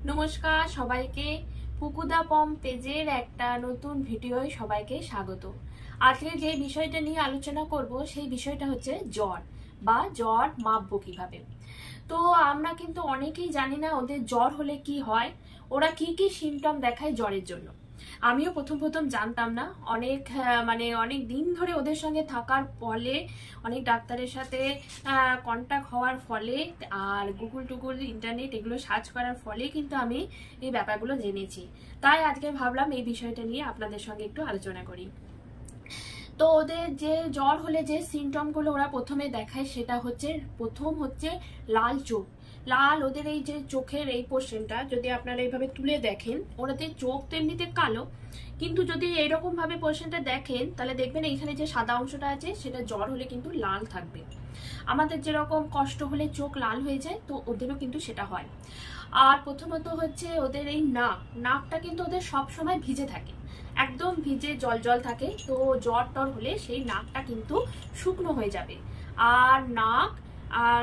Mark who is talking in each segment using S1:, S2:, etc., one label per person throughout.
S1: নমস্কার সবাইকে, পুকুদা পম পেজের একটা নতুন ভিডিওয় সবাইকে স্বাগত। আজকে যে বিষয়টা নিয়ে আলোচনা করব সেই বিষয়টা হচ্ছে জ্বর বা জ্বর মাপবো কিভাবে। তো আমরা কিন্তু অনেকেই জানি না ওদের জ্বর হলে কি হয়, ওরা কি কি সিমটম দেখায় জ্বরের জন্য। আমিও প্রথম জানতাম না, অনেক দিন ধরে ওদের সঙ্গে থাকার ফলে, অনেক ডাক্তারের সাথে কন্ট্যাক্ট হওয়ার ফলে আর গুগল ইন্টারনেট এগুলো সার্চ করার ফলে কিন্তু আমি এই ব্যাপারগুলো জেনেছি। তাই আজকে ভাবলাম এই বিষয়টা নিয়ে আপনাদের সঙ্গে একটু আলোচনা করি। তো ওদের যে জ্বর হলে যে সিমটমগুলো ওরা প্রথমে দেখায় সেটা হচ্ছে, প্রথম হচ্ছে লাল চোখ। লাল, ওদের এই যে চোখের এই পোর্শনটা যদি আপনারা এইভাবে তুলে দেখেন, ওদের চোখ তো এমনিতে কালো, কিন্তু যদি এইরকম ভাবে পোর্শনটা দেখেন তাহলে দেখবেন এইখানে যে সাদা অংশটা আছে সেটা জ্বর হলে কিন্তু লাল থাকবে। আমাদের যেরকম কষ্ট হলে চোখ লাল হয়ে যায়, তো ওদেরও কিন্তু সেটা হয়। আর প্রথমত হচ্ছে ওদের এই নাকটা কিন্তু ওদের সব সময় ভিজে থাকে, একদম ভিজে জল জল থাকে। তো জ্বর টর হলে সেই নাকটা কিন্তু শুকনো হয়ে যাবে। আর নাক আর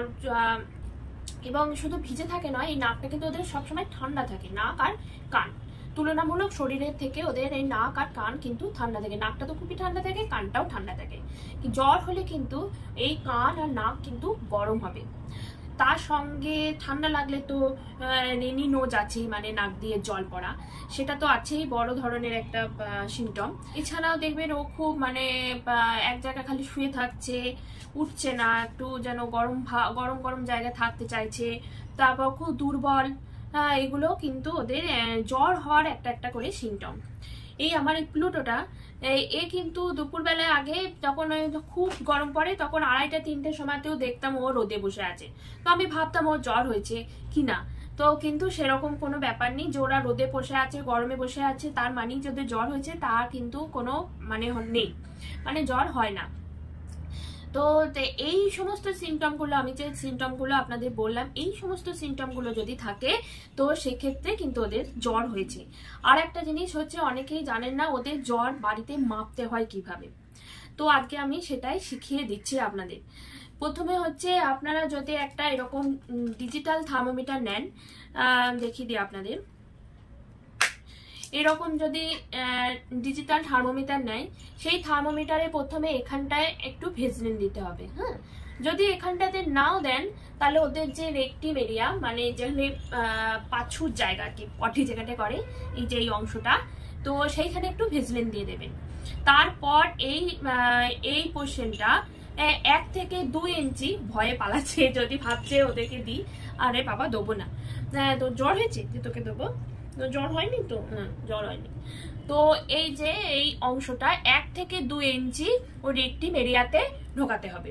S1: এবং শুধু ভিজে থাকে নয়, এই নাকটা কিন্তু ওদের সবসময় ঠান্ডা থাকে। নাক আর কান তুলনামূলক শরীরের থেকে ওদের এই নাক আর কান কিন্তু ঠান্ডা থাকে। নাকটা তো খুবই ঠান্ডা থাকে, কানটাও ঠান্ডা থাকে। জ্বর হলে কিন্তু এই কান আর নাক কিন্তু গরম হবে। তার সঙ্গে ঠান্ডা লাগলে তো রেনি নোজ আছে, মানে নাক দিয়ে জল পড়া, সেটা তো আছেই, বড় ধরনের একটা সিমটম। এছাড়াও দেখবেন ও খুব এক জায়গায় খালি শুয়ে থাকছে, উঠছে না, একটু যেন গরম গরম জায়গায় থাকতে চাইছে, তারপর খুব দুর্বল। এগুলো কিন্তু ওদের জ্বর হওয়ার একটা একটা করে সিমটম। এই আমার এই প্লুটোটা, এ কিন্তু দুপুরবেলায় আগে যখন খুব গরম পড়ে তখন 2:30-3টের সময়তেও দেখতাম ও রোদে বসে আছে। তো আমি ভাবতাম ওর জ্বর হয়েছে কিনা। তো কিন্তু সেরকম কোনো ব্যাপার নেই যে ওরা রোদে বসে আছে, গরমে বসে আছে তার মানেই যদি জ্বর হয়েছে, তা কিন্তু কোনো নেই, জ্বর হয় না। তো এই সমস্ত সিমটমগুলো, আমি যে সিমটমগুলো আপনাদের বললাম, এই সমস্ত সিমটমগুলো যদি থাকে তো সেক্ষেত্রে কিন্তু ওদের জ্বর হয়েছে। আর একটা জিনিস হচ্ছে, অনেকেই জানেন না ওদের জ্বর বাড়িতে মাপতে হয় কিভাবে। তো আজকে আমি সেটাই শিখিয়ে দিচ্ছি আপনাদের। প্রথমে হচ্ছে, আপনারা যদি একটা এরকম ডিজিটাল থার্মোমিটার নেন, দেখিয়ে দিই আপনাদের। এরকম যদি ডিজিটাল থার্মোমিটার নেয়, সেই থার্মোমিটারে প্রথমে এখানটায় একটু ভেজলিন দিতে হবে। হ্যাঁ, যদি এখানটাতে নাও দেন তাহলে ওদের যে রেকটিভ এরিয়া, মানে যেখানে পাছুর জায়গা, কি পটি জায়গাটা করে, এই যে এই অংশটা, তো সেইখানে একটু ভেজলিন দিয়ে দেবেন। তারপর এই পোর্শনটা 1 থেকে 2 ইঞ্চি, ভয়ে পালাচ্ছে যদি ভাবছে ওদেরকে দিই, আরে বাবা দেবো না, তো জ্বর হয়েছে যে তোকে দেবো, জ্বর হয়নি তো, জ্বর হয়নি। তো এই যে এই অংশটা 1 থেকে 2 ইঞ্চি ও রেকটিভ এরিয়াতে ঢোকাতে হবে।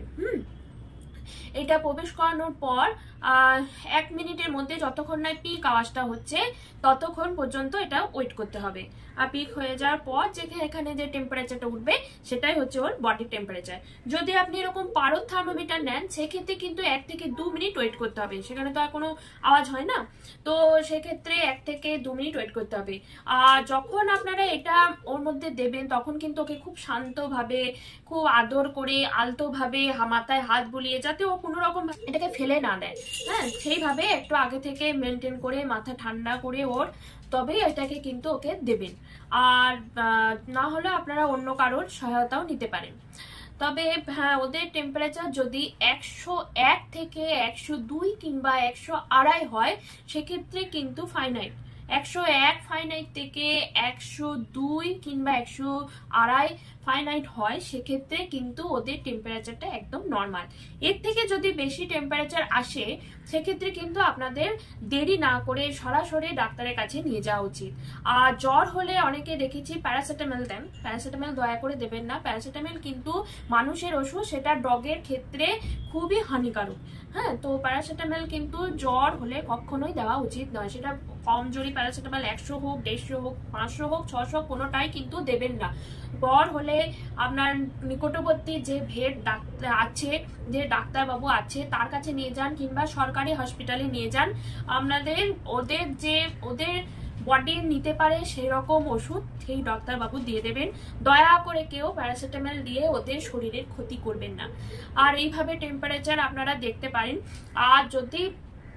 S1: এটা প্রবেশ করানোর পর 1 মিনিটের মধ্যে, যতক্ষণ না পিক আওয়াজটা হচ্ছে ততক্ষণ পর্যন্ত এটা ওয়েট করতে হবে। আর পিক হয়ে যাওয়ার পর এখানে যে টেম্পারেচারটা উঠবে সেটাই হচ্ছে ওর বডি টেম্পারেচার। যদি আপনি এরকম পারদ থার্মোমিটার নেন সেক্ষেত্রে কিন্তু 1 থেকে 2 মিনিট ওয়েট করতে হবে, সেখানে তো আর কোনো আওয়াজ হয় না। তো সেক্ষেত্রে 1 থেকে 2 মিনিট ওয়েট করতে হবে। আর যখন আপনারা এটা ওর মধ্যে দেবেন তখন কিন্তু ওকে খুব শান্তভাবে, খুব আদর করে, আলতোভাবে মাথায় হাত বুলিয়ে, যাতে ও কোনো রকম এটাকে ফেলে না দেয়, হ্যাঁ, সেইভাবে একটু আগে থেকে মেনটেন করে, মাথা ঠান্ডা করে ওর, তবেই এটাকে কিন্তু ওকে দেবেন। আর না হলে আপনারা অন্য কারোর সহায়তাও নিতে পারেন। তবে হ্যাঁ, ওদের টেম্পারেচার যদি 101 থেকে 102 কিংবা 102.5 হয় সেক্ষেত্রে কিন্তু ফাইনাইট। 101 ফাইনাইট থেকে 102 কিংবা 102.5 ফাইনাইট হয় সেক্ষেত্রে কিন্তু ওদের টেম্পারেচারটা একদম নর্মাল। এর থেকে যদি বেশি টেম্পারেচার আসে সেক্ষেত্রে কিন্তু আপনাদের দেরি না করে সরাসরি ডাক্তারের কাছে নিয়ে যাওয়া উচিত। আর জ্বর হলে অনেকে দেখেছি প্যারাসিটামল দেন, প্যারাসিটামল দয়া করে দেবেন না। প্যারাসিটামল কিন্তু মানুষের ওষুধ, সেটা ডগের ক্ষেত্রে খুবই হানিকারক। হ্যাঁ, তো প্যারাসিটামল কিন্তু জ্বর হলে কখনোই দেওয়া উচিত নয়। সেটা কমজোরি প্যারাসিটামল 100 হোক, 150 হোক, 500 হোক, 600, কোনোটাই কিন্তু দেবেন না। জ্বর হলে আপনার নিকটবর্তী যে ভেট ডাক্তার আছে, যে ডাক্তারবাবু আছে, তার কাছে নিয়ে যান কিংবা সরকারি হসপিটালে নিয়ে যান। আপনাদের ওদের বডি নিতে পারে সেই রকম ওষুধ সেই ডাক্তারবাবু দিয়ে দেবেন। দয়া করে কেউ প্যারাসিটামল দিয়ে ওদের শরীরের ক্ষতি করবেন না। আর এইভাবে টেম্পারেচার আপনারা দেখতে পারেন। আর যদি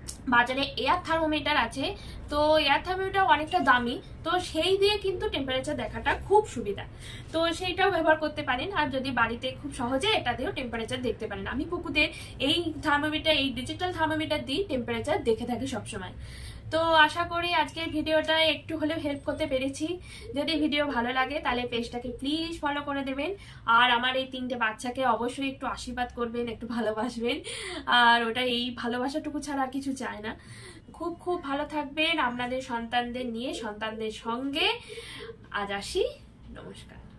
S1: বাজারে এয়ার থার্মোমিটার আছে, তো এয়ার থার্মোমিটার অনেকটা দামি, তো সেই দিয়ে কিন্তু টেম্পারেচার দেখাটা খুব সুবিধা, তো সেইটাও ব্যবহার করতে পারেন। আর যদি বাড়িতে খুব সহজে এটা দিয়েও টেম্পারেচার দেখতে পারেন। আমি পুকুদের এই থার্মোমিটার, এই ডিজিটাল থার্মোমিটার দিয়ে টেম্পারেচার দেখে থাকি সবসময়। তো আশা করি আজকের ভিডিওটা একটু হলেও হেল্প করতে পেরেছি। যদি ভিডিও ভালো লাগে তাহলে পেজটাকে প্লিজ ফলো করে দেবেন, আর আমার এই 3টে বাচ্চাকে অবশ্যই একটু আশীর্বাদ করবেন, একটু ভালোবাসবেন। আর ওটা এই ভালোবাসাটুকু ছাড়া আর কিছু চায় না। খুব খুব ভালো থাকবেন আপনাদের সন্তানদের নিয়ে, সন্তানদের সঙ্গে। আজ আসি, নমস্কার।